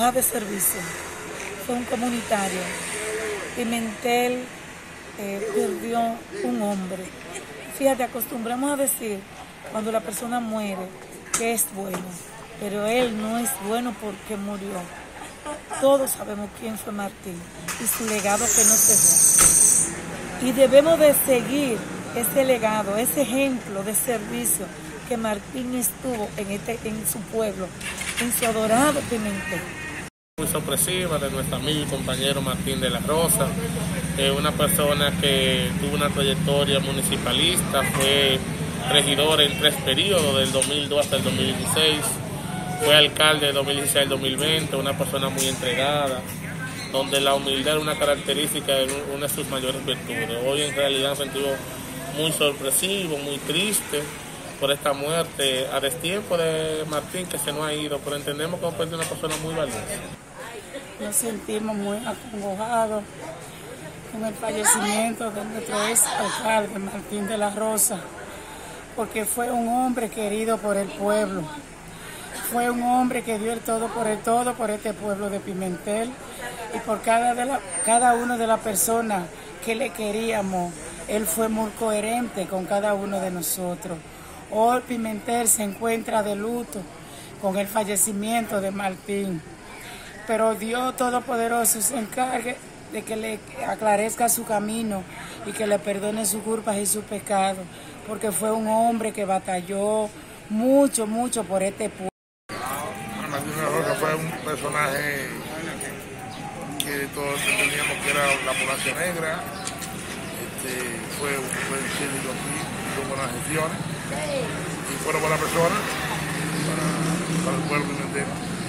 de servicio, fue un comunitario. Pimentel perdió un hombre. Fíjate, acostumbramos a decir cuando la persona muere que es bueno, pero él no es bueno porque murió. Todos sabemos quién fue Martín y su legado que no se dio. Y debemos de seguir ese legado, ese ejemplo de servicio que Martín estuvo en su pueblo, en su adorado Pimentel. Muy sorpresiva de nuestro amigo y compañero Martín de la Rosa, una persona que tuvo una trayectoria municipalista, fue regidor en 3 periodos, del 2002 hasta el 2016, fue alcalde del 2016 al 2020, una persona muy entregada, donde la humildad es una característica de una de sus mayores virtudes. Hoy en realidad nos sentimos muy sorpresivos, muy tristes por esta muerte a destiempo de Martín, que se nos ha ido, pero entendemos que fue una persona muy valiosa. Nos sentimos muy acongojados con el fallecimiento de nuestro ex alcalde Martín de la Rosa, porque fue un hombre querido por el pueblo, fue un hombre que dio el todo por este pueblo de Pimentel y por cada una de las personas que le queríamos. Él fue muy coherente con cada uno de nosotros. Hoy Pimentel se encuentra de luto con el fallecimiento de Martín, pero Dios Todopoderoso se encargue de que le aclarezca su camino y que le perdone sus culpas y sus pecados, porque fue un hombre que batalló mucho por este pueblo. Martín de la Rosa fue un personaje que todos entendíamos que era la población negra, fue un buen cívico aquí, hizo buenas gestiones y fue una buena persona para el pueblo pimentel.